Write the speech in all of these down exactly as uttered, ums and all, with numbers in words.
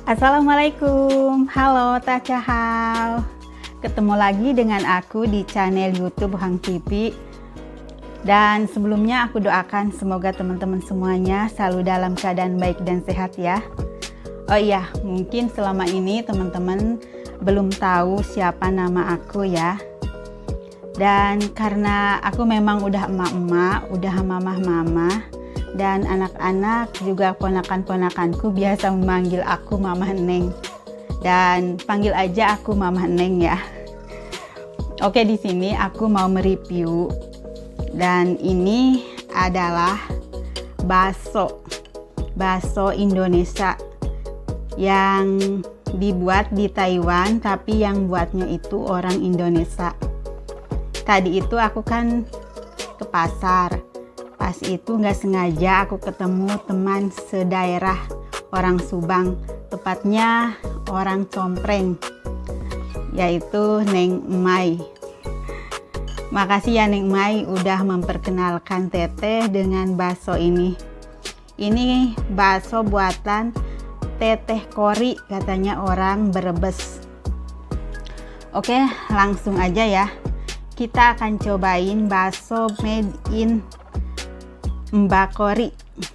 Assalamualaikum, halo Tachahal. Ketemu lagi dengan aku di channel YouTube Hang Pipi. Dan sebelumnya aku doakan semoga teman-teman semuanya selalu dalam keadaan baik dan sehat ya. Oh iya, mungkin selama ini teman-teman belum tahu siapa nama aku ya. Dan karena aku memang udah emak-emak, udah mamah-mamah, dan anak-anak juga ponakan-ponakanku biasa memanggil aku Mamah Neng, dan panggil aja aku Mamah Neng ya. Oke, di sini aku mau mereview, dan ini adalah bakso bakso Indonesia yang dibuat di Taiwan, tapi yang buatnya itu orang Indonesia. Tadi itu aku kan ke pasar. Pas itu nggak sengaja aku ketemu teman sedaerah orang Subang, tepatnya orang Compreng, yaitu Neng Mai. Makasih ya Neng Mai udah memperkenalkan Teteh dengan bakso ini. Ini bakso buatan Teteh Kori, katanya orang Brebes. Oke, langsung aja ya. Kita akan cobain bakso made in Mbak Kori.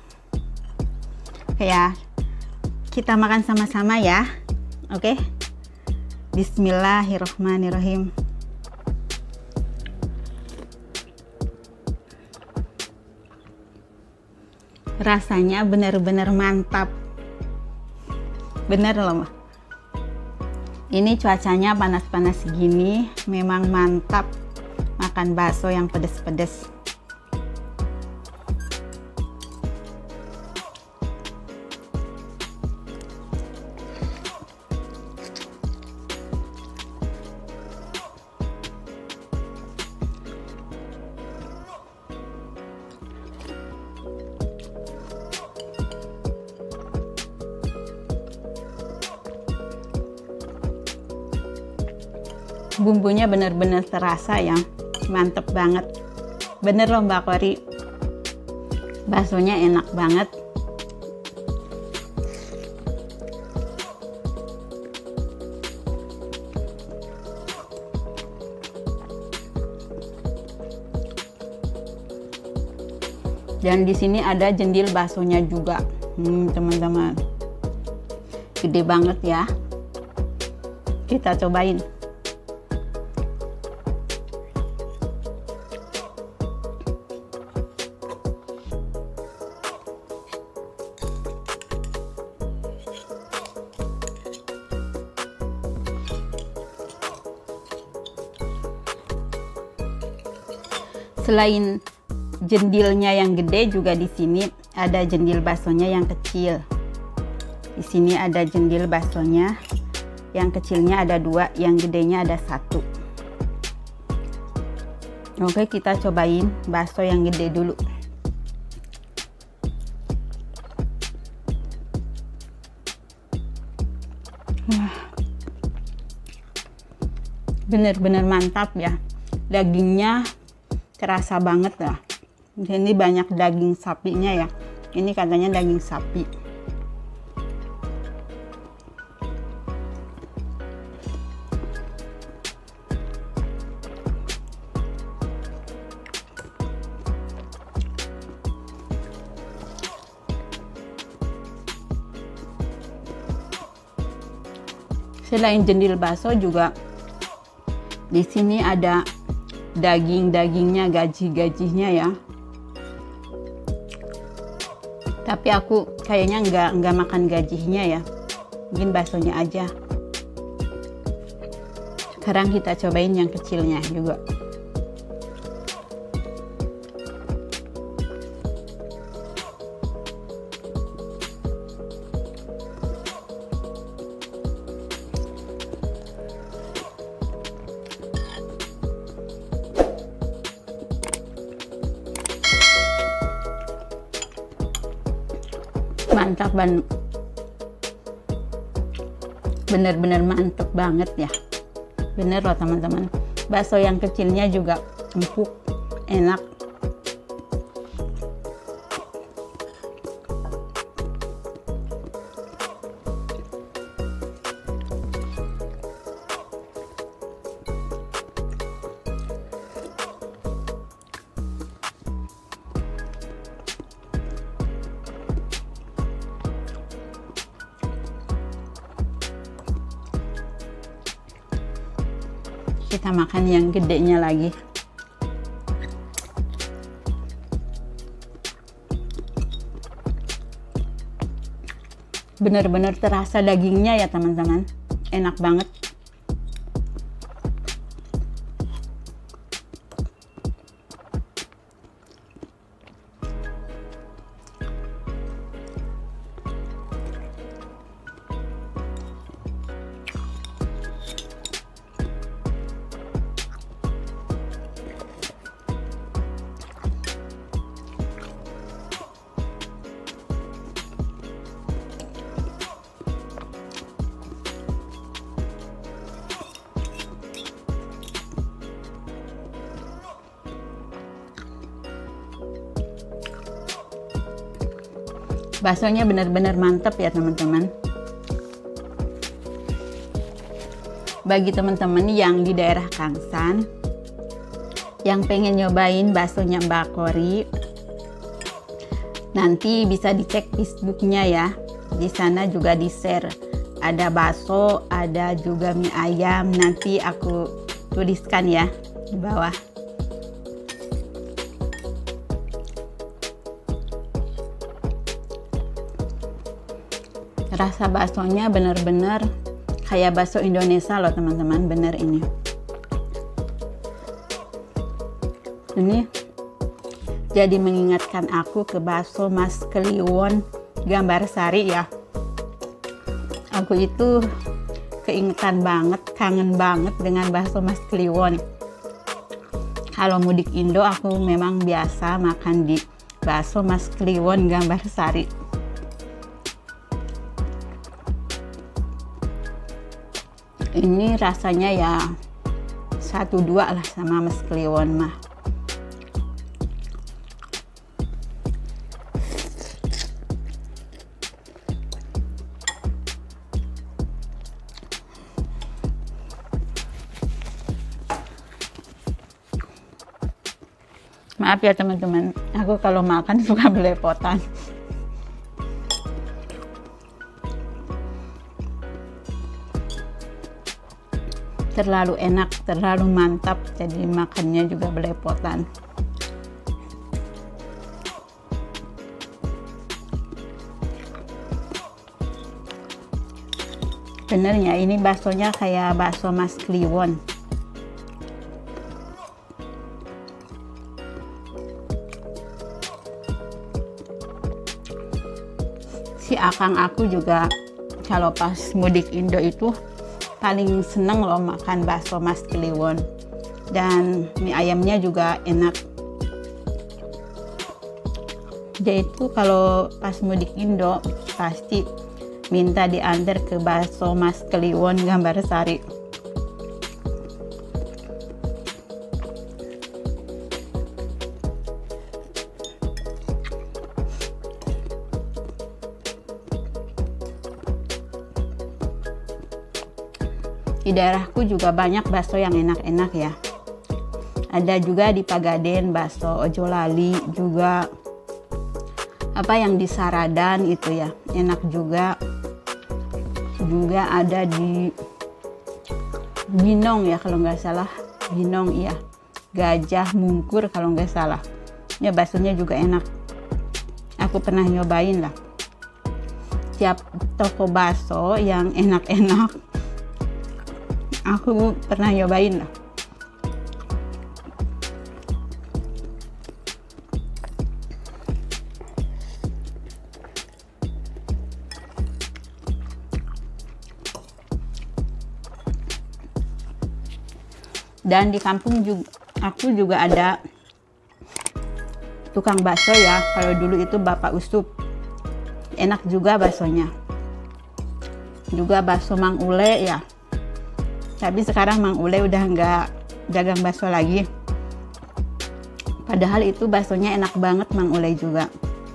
Oke ya, kita makan sama-sama ya. Oke, bismillahirrohmanirrohim. Rasanya benar-benar mantap, bener loh. Ini cuacanya panas-panas gini, memang mantap makan bakso yang pedes-pedes. Bumbunya bener-bener terasa ya, mantep banget. Bener loh Mbak Kori, baksonya enak banget. Dan di sini ada jendil baksonya juga, hmm, teman-teman, gede banget ya. Kita cobain. Selain jendilnya yang gede, juga di sini ada jendil baksonya yang kecil. Di sini ada jendil baksonya yang kecilnya ada dua, yang gedenya ada satu. Oke, kita cobain bakso yang gede dulu. Bener-bener mantap ya, dagingnya terasa banget lah. Ini banyak daging sapinya ya. Ini katanya daging sapi. Selain jendil bakso juga di sini ada daging-dagingnya, gaji-gajinya ya. Tapi aku kayaknya nggak nggak makan gajinya ya, mungkin baksonya aja. Sekarang kita cobain yang kecilnya juga. Mantap banget, bener-bener mantep banget ya. Bener loh teman-teman, bakso yang kecilnya juga empuk, enak. Kita makan yang gedenya lagi. Bener-bener terasa dagingnya ya teman-teman, enak banget. Baksonya benar-benar mantap ya teman-teman. Bagi teman-teman yang di daerah Kangsan yang pengen nyobain baksonya Mbak Kori, nanti bisa dicek Facebooknya ya. Di sana juga di-share. Ada bakso, ada juga mie ayam. Nanti aku tuliskan ya di bawah. Rasa baksonya bener-bener kayak bakso Indonesia loh teman-teman, bener ini. Ini jadi mengingatkan aku ke bakso Mas Kliwon Gambarsari ya. Aku itu keingetan banget, kangen banget dengan bakso Mas Kliwon. Kalau mudik Indo aku memang biasa makan di bakso Mas Kliwon Gambarsari. Ini rasanya ya satu dua lah sama Mas Kliwon mah. Maaf ya teman-teman, aku kalau makan suka belepotan. Terlalu enak, terlalu mantap, jadi makannya juga belepotan. Benernya ini baksonya kayak bakso Mas Kliwon. Si akang aku juga kalau pas mudik Indo itu paling seneng loh makan bakso Mas Kliwon, dan mie ayamnya juga enak. Dia itu kalau pas mudik Indo pasti minta diantar ke bakso Mas Kliwon Gambarsari. Di daerahku juga banyak bakso yang enak-enak ya. Ada juga di Pagaden bakso Ojolali, juga apa yang di Saradan itu ya, enak juga. Juga ada di Binong ya kalau nggak salah, Binong iya, Gajah Mungkur kalau nggak salah. Ya baksonya juga enak. Aku pernah nyobain lah. Tiap toko bakso yang enak-enak aku pernah nyobain lah. Dan di kampung juga aku juga ada tukang bakso ya. Kalau dulu itu Bapak Usup, enak juga baksonya. Juga bakso Mang Ule ya. Tapi sekarang Mang Ule udah nggak dagang bakso lagi. Padahal itu baksonya enak banget Mang Ule juga.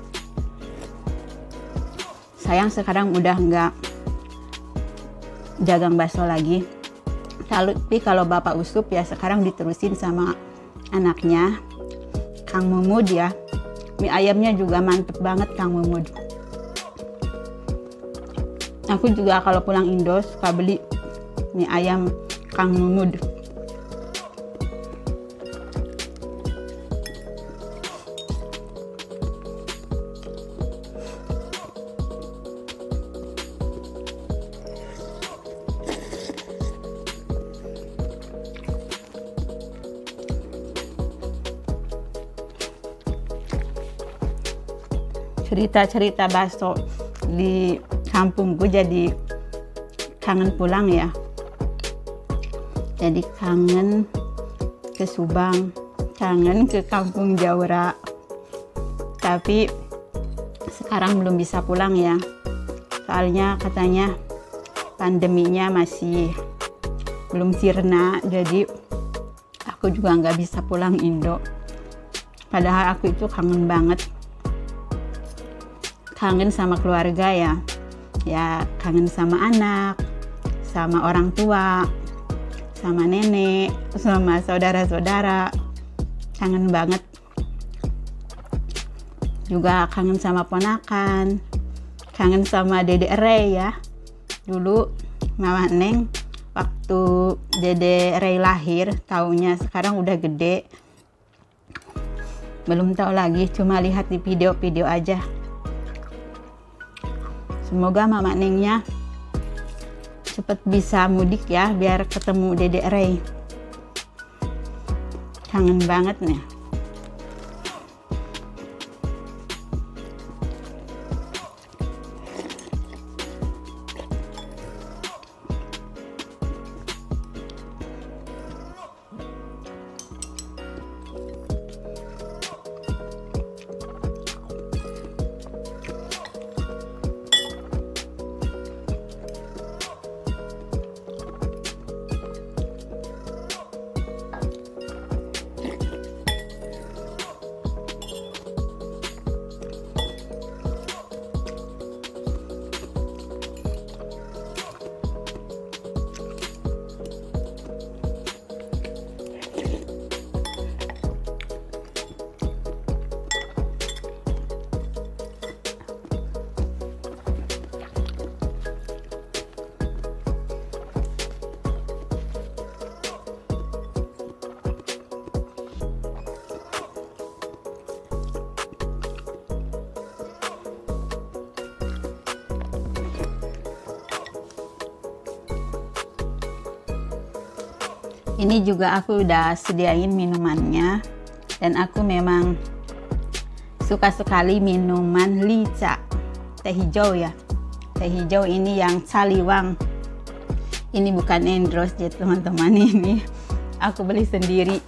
Sayang sekarang udah nggak dagang bakso lagi. Tapi kalau Bapak Usup ya sekarang diterusin sama anaknya Kang Mumud ya. Mie ayamnya juga mantep banget Kang Mumud. Aku juga kalau pulang Indo suka beli mie ayam Kang Mumud. cerita-cerita bakso di kampungku, jadi kangen pulang ya. Jadi kangen ke Subang, kangen ke kampung Jaura. Tapi sekarang belum bisa pulang ya. Soalnya katanya pandeminya masih belum sirna, jadi aku juga nggak bisa pulang Indo. Padahal aku itu kangen banget. Kangen sama keluarga ya. Ya kangen sama anak, sama orang tua, sama nenek, sama saudara-saudara. Kangen banget. Juga kangen sama ponakan, kangen sama Dede Ray ya. Dulu Mama Neng waktu Dede Ray lahir, taunya sekarang udah gede. Belum tahu lagi, cuma lihat di video-video aja. Semoga Mama Nengnya cepet bisa mudik ya, biar ketemu Dede Ray. Kangen banget nih. Ini juga aku udah sediain minumannya, dan aku memang suka sekali minuman lica, teh hijau ya. Teh hijau ini yang caliwang. Ini bukan endorse ya teman-teman, ini aku beli sendiri.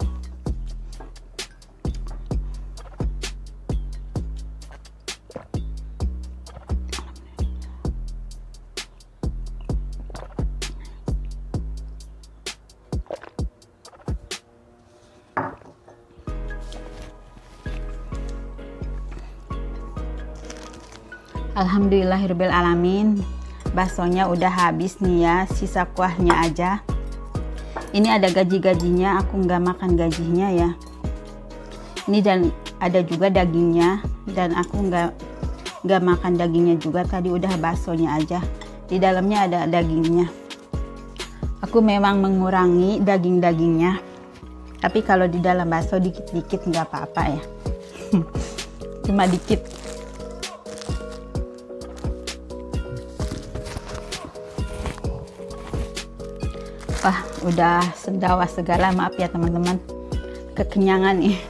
Alhamdulillahirabbil alamin, baksonya udah habis nih ya, sisa kuahnya aja. Ini ada gaji-gajinya, aku nggak makan gajinya ya. Ini dan ada juga dagingnya, dan aku nggak nggak makan dagingnya juga. Tadi udah baksonya aja, di dalamnya ada dagingnya. Aku memang mengurangi daging-dagingnya, tapi kalau di dalam bakso dikit-dikit nggak apa-apa ya. Cuma dikit. Wah, udah sendawa segala, maaf ya teman-teman, kekenyangan nih.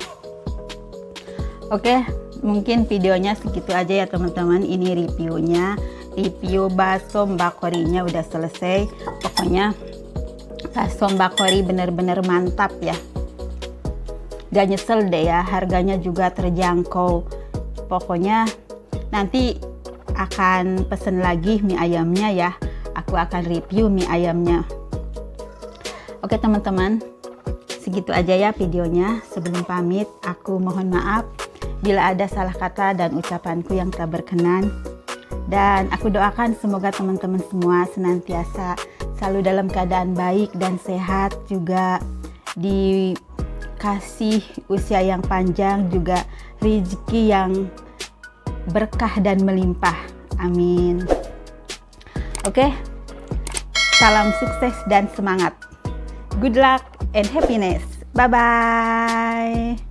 Oke, mungkin videonya segitu aja ya teman-teman. Ini reviewnya, review bakso Mbak Korinya udah selesai. Pokoknya bakso Mbak Kori bener-bener mantap ya. Gak nyesel deh ya, harganya juga terjangkau. Pokoknya nanti akan pesen lagi mie ayamnya ya. Aku akan review mie ayamnya. Oke teman-teman, segitu aja ya videonya. Sebelum pamit, aku mohon maaf bila ada salah kata dan ucapanku yang tak berkenan. Dan aku doakan semoga teman-teman semua senantiasa selalu dalam keadaan baik dan sehat, juga dikasih usia yang panjang, juga rezeki yang berkah dan melimpah. Amin. Oke, salam sukses dan semangat. Good luck and happiness. Bye-bye.